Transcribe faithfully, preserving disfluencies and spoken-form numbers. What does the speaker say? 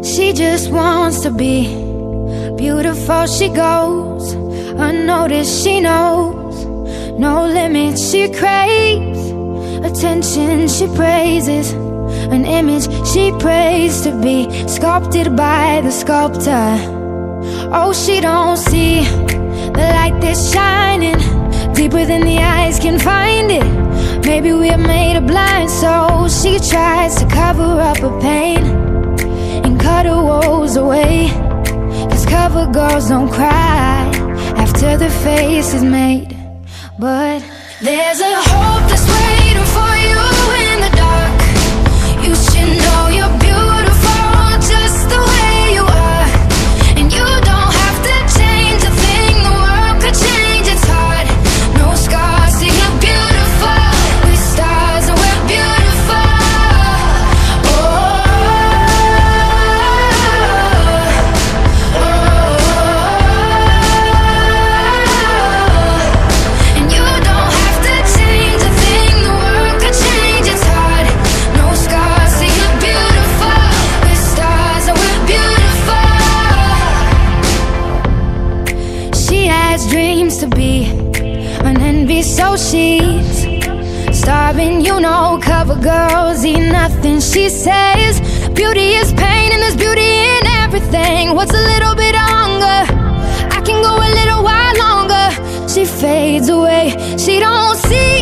She just wants to be beautiful. She goes unnoticed, she knows no limits. She craves attention, she praises an image she prays to be sculpted by the sculptor. Oh, she don't see the light that's shining deeper than the eyes can find it. Maybe we're made of blind, so she tries to cover up her pain and cut her woes away. Cause cover girls don't cry after the face is made. But there's a hope that's waiting for you in the dark. You should know you're beautiful just the way you are. And you don't have to change a thing, the world could change its heart. No scars, so you're beautiful. We're stars and we're beautiful. Oh, oh, oh. And you don't have to change a thing, the world could change its heart. No scars, so you're beautiful. We're stars and we're beautiful. She has dreams to be an envy, so she's starving. You know, cover girls eat nothing. She says beauty is pain and there's beauty in everything. What's a little bit of hunger? I can go a little while longer. She fades away, she don't see